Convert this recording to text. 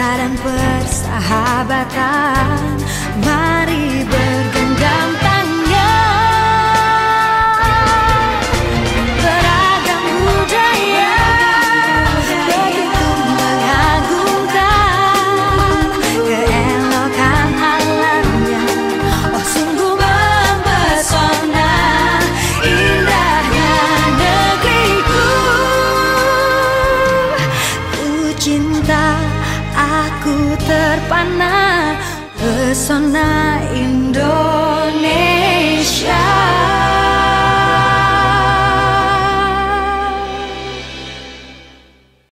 dan persahabatan. Mari bergenggam tangan. Beragam budaya begitu mengagumkan keelokan alamnya. Oh sungguh mempesona indahnya negeriku. Ku cinta, aku terpana pesona Indonesia.